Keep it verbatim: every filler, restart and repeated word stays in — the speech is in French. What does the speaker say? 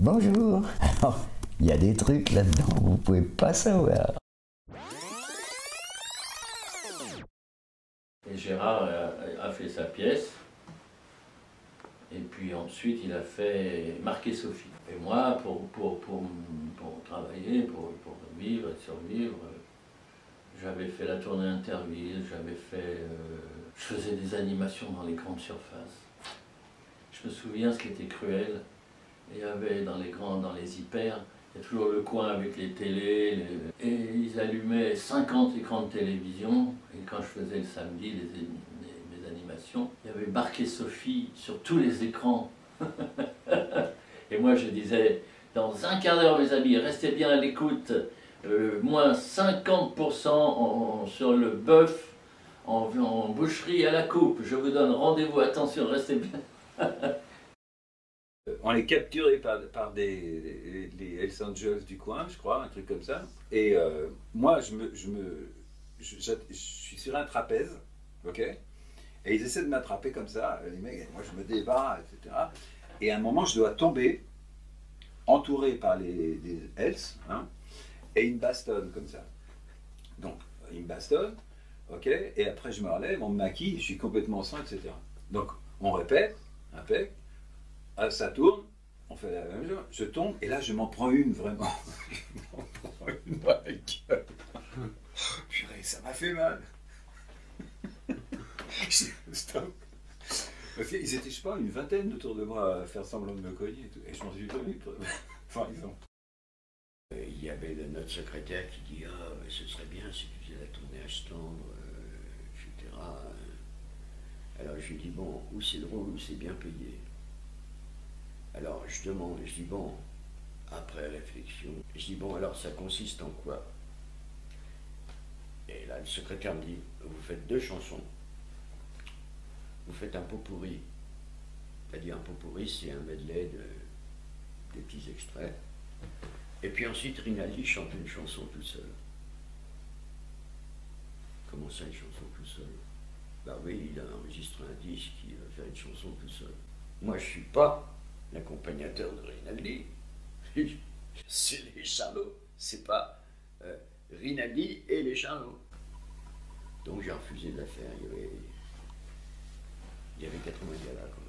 Bonjour. Alors, il y a des trucs là-dedans, vous pouvez pas savoir. Et Gérard a, a fait sa pièce, et puis ensuite il a fait Marquer Sophie. Et moi, pour, pour, pour, pour travailler, pour, pour vivre et survivre, j'avais fait la tournée Interville, j'avais fait, euh, je faisais des animations dans les grandes surfaces. Je me souviens ce qui était cruel, il y avait dans les grands, dans les hyper, il y a toujours le coin avec les télés, les... et ils allumaient cinquante écrans de télévision, et quand je faisais le samedi les, les, mes animations, il y avait Marquer Sophie sur tous les écrans. Et moi je disais, dans un quart d'heure mes amis, restez bien à l'écoute, euh, moins cinquante pour cent en, sur le bœuf, en, en boucherie à la coupe, je vous donne rendez-vous, attention, restez bien. On est capturé par, par des, les, les Hells Angels du coin, je crois, un truc comme ça. Et euh, moi, je, me, je, me, je, je, je suis sur un trapèze, ok. Et ils essaient de m'attraper comme ça, les mecs, et moi je me débat, et cetera. Et à un moment, je dois tomber, entouré par les, les Hells, hein, et ils me bastonnent comme ça. Donc, ils me bastonnent, ok. Et après, je me relève, on me maquille, je suis complètement sans, et cetera. Donc, on répète, impec. Ah, ça tourne, on fait la même chose, je tombe, et là je m'en prends une vraiment. Je m'en prends une dans la gueule. Purée, ça m'a fait mal. Stop. Parce qu'ils étaient, je sais pas, une vingtaine autour de moi à faire semblant de me cogner et tout. Et je m'en suis tenu, par exemple. Il y avait notre secrétaire qui dit « Ah, ce serait bien si tu faisais la tournée à Stendre, euh, et cetera » Alors je lui dis « Bon, où c'est drôle, où c'est bien payé ?» Alors je demande, je dis bon, après réflexion, je dis bon alors ça consiste en quoi? Et là le secrétaire me dit, vous faites deux chansons, vous faites un pot pourri, c'est-à-dire un pot pourri c'est un medley de, des petits extraits, et puis ensuite Rinaldi chante une chanson tout seul. Comment ça une chanson tout seul? Bah oui, il a enregistré un disque, il va faire une chanson tout seul. Moi je suis pas l'accompagnateur de Rinaldi, c'est les Charlots, c'est pas euh, Rinaldi et les Charlots. Donc j'ai refusé de la faire, il y avait, il y avait quatre-vingts gars là.